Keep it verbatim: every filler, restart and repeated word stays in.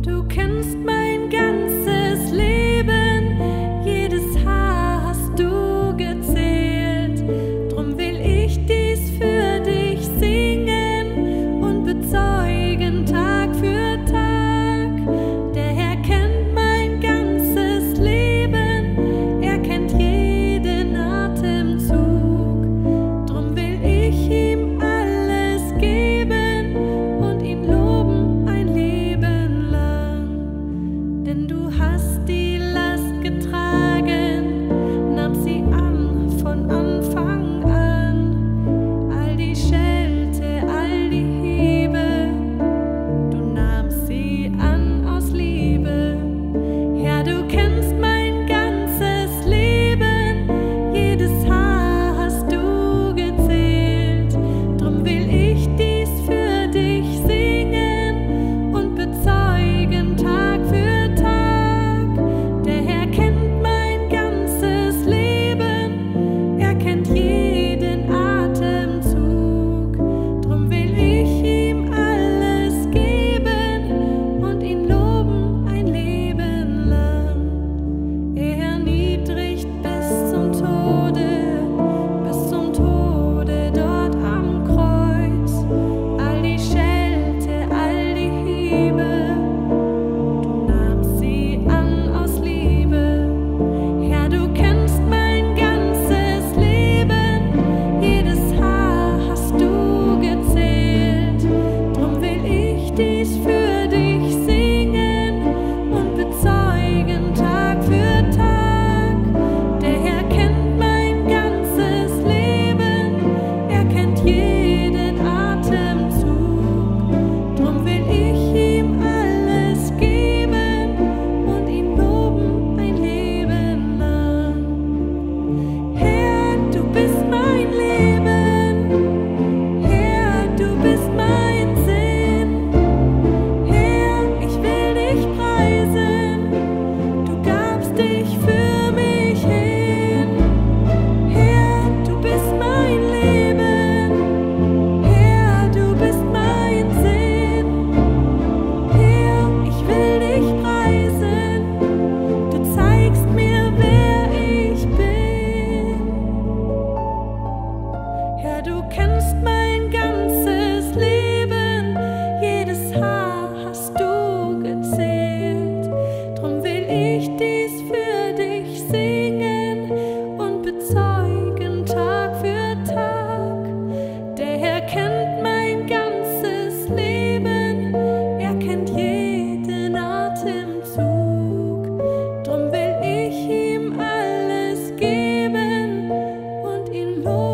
du kennst mein ganzes Leben, jedes Haar hast du gezählt. Drum will ich dies für dich singen und bezeugen Tag für Tag. Der Herr kennt mein ganzes Leben, er kennt jeden Atemzug. Drum will ich ihm alles geben und ihn loben ein Leben lang. Denn du hast die Last getragen, nahm sie an von Anfang an. All die Schelte, all die Hiebe, du nahmst sie an aus Liebe. Herr, du kennst mein ganzes Leben, jedes Haar hast du gezählt. Drum will ich dies für dich singen und bezeugen Tag für Tag. Der Herr kennt mein ganzes Leben, er kennt jeden Atemzug. Drum will ich ihm alles geben und ihn loben ein Leben lang. Er erniedrigt bis zum Tode, bis zum Tode dort am Kreuz. All die Schelte, all die Hiebe, du nahmst sie an aus Liebe. Herr, du kennst mein ganzes Leben, jedes Haar hast du gezählt. Drum will ich dies für dich singen und bezeugen Tag für Tag. Der Herr kennt mein ganzes Leben, er kennt jeden Atemzug. Drum will ich ihm alles geben und ihn loben ein Leben lang. Herr, du bist mein Leben, Herr, du bist mein Sinn. Herr, ich will dich preisen, du gabst dich für mich hin. Herr, du bist mein Leben, Herr, du bist mein Sinn. Herr, ich will dich preisen, du zeigst mir, wer ich bin. Herr, du kennst mein ganzes Leben, jedes Haar hast du gezählt. Drum will ich dies für dich singen und bezeugen Tag für Tag. Der Herr kennt mein ganzes Leben, er kennt jeden Atemzug. Drum will ich ihm alles geben und ihn loben.